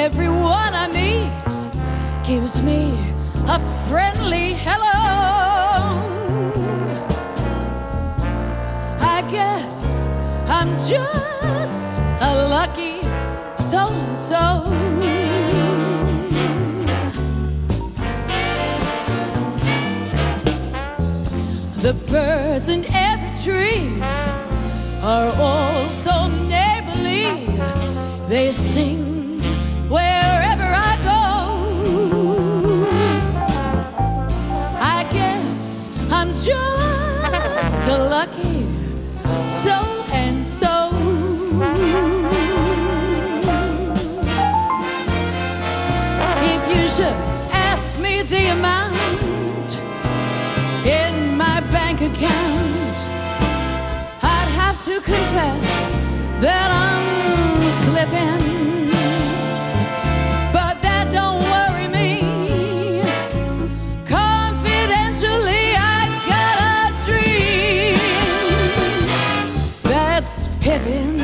everyone I meet gives me a friendly hello. I guess I'm just a lucky so-and-so. The birds in every tree are all so neighborly. They sing wherever I go. I guess I'm just a lucky so-and-so. If you should ask me the amount in my bank account, I'd have to confess that I'm slipping, but that don't worry me. Confidentially, I got a dream that's pippin',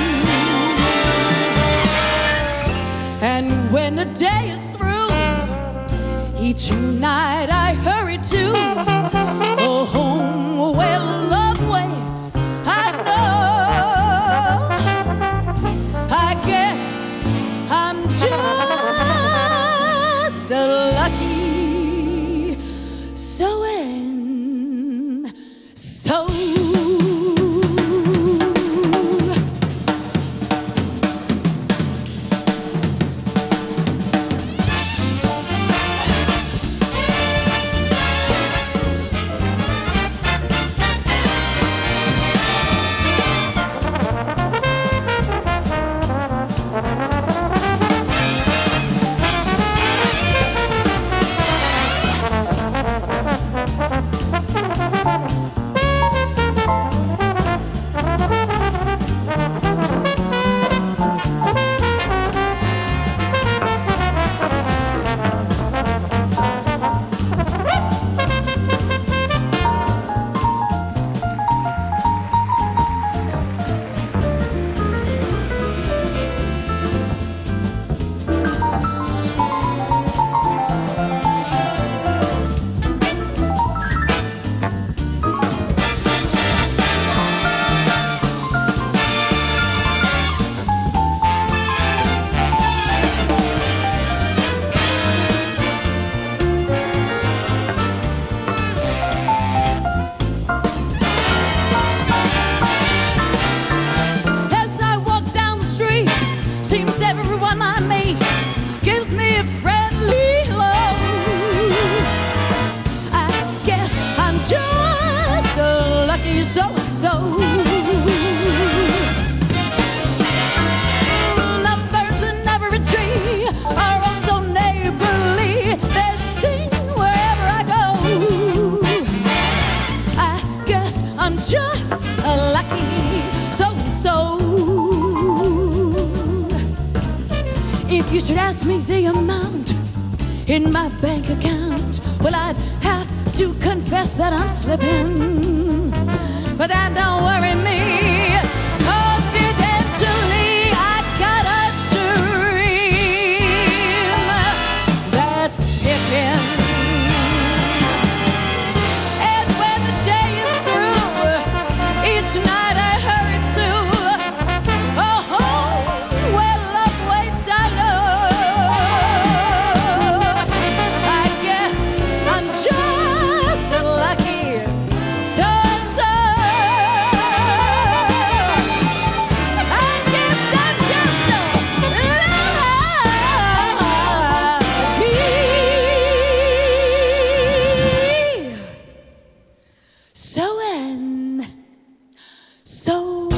and when the day is through, each night I hurry to a home where love waits. I know. I guess I'm just a lucky so-and-so. Seems everyone I meet gives me a friendly hello. I guess I'm just a lucky so-and-so. The birds in every tree are all so neighborly. They sing wherever I go. I guess I'm just a lucky so-and-so. If you should ask me the amount in my bank account, well, I'd have to confess that I'm slipping, but that don't worry me. Confidentially, I got a dream that's pippin', and when the day is through, each night I hurry to a home where love waits. I know. I guess I'm just a lucky so-and-so. I guess I'm just a lucky so-and-so.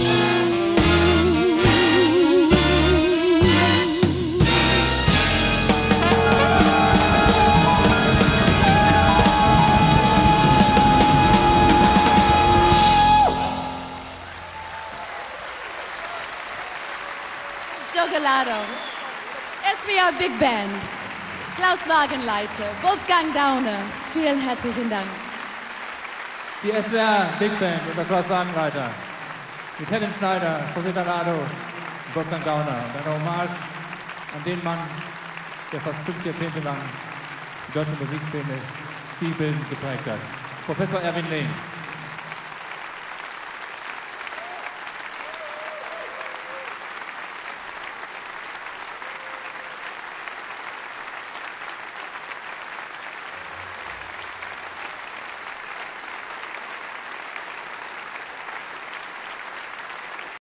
Giocolado, SWR Big Band, Klaus Wagenleiter, Wolfgang Dauner, vielen herzlichen Dank. Die SWR Big Band unter Klaus Wagenleiter, mit Helen Schneider, José Talado und Wolfgang Dauner. Und eine Hommage an den Mann, der fast 5 Jahrzehnte lang die deutsche Musikszene stilbildend geprägt hat. Professor Erwin Lehn.